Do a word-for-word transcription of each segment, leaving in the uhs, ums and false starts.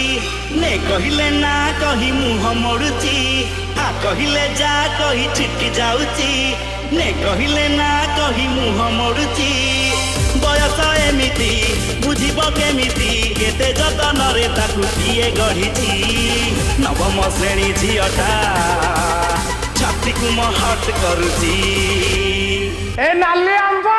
ने कहिले ना कही मुह मोड़ुची आ कहिले जा कही छिटकी जाउची ने कहिले ना कही मुह मोड़ुची बयस एमिति बुझिब केमिति केते जतन रे ताकू किए गढ़िची नवम श्रेणी झियटा छाती को महट करुची ए नाली आंबा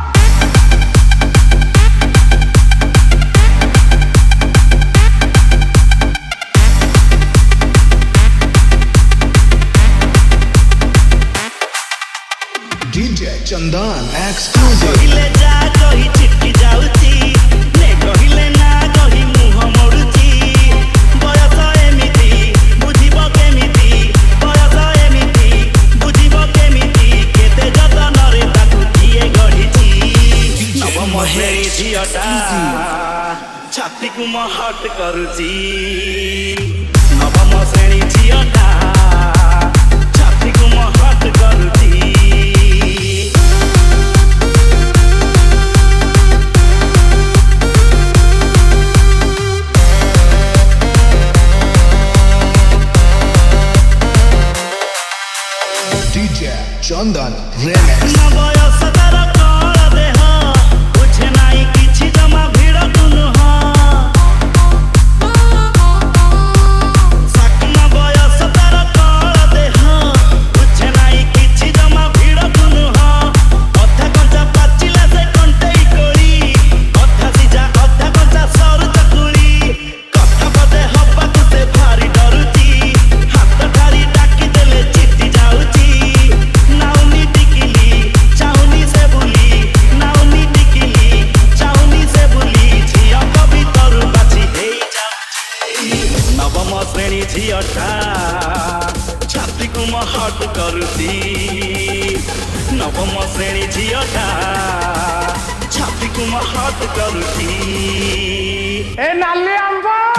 डीजे चंदन एक्सक्लूसिव कहिले जा कही छिटकी जाउची ने कहिले ना कही मुह मोड़ुची बयस एमिति बुझिब केमिति बयस एमिति बुझिब केमिति केते जतन रे ताकू किए गढ़िची नवम श्रेणी झियटा छाती को महट करुची नवम श्रेणी झियटा छाती को महट करुची डीजे चंदन रेमिक्स बयस तार कल देह बुझे नाई किछि जमा भिड़ कुनुह साकना बयस तार कल देह बुझे नाई किछि जमा भिड़ कुनुह अधा कंचा पाचिला से कंटेई कोली अधा सिजा अधा कंचा सर चकुली कथा पदे हबाकु से भारी डरुची हाथ ठारी डाकी देले चिट्टी जाउची नाउनी टिकिली चाउनी से बुली नाउनी टिकिली चाउनी से बुली झिया कवितरु बाछी हेई जाउची नवम श्रेणी झियटा छाती को महट करुची नवम श्रेणी झियटा छाती को महट करुची ए नाली आंबा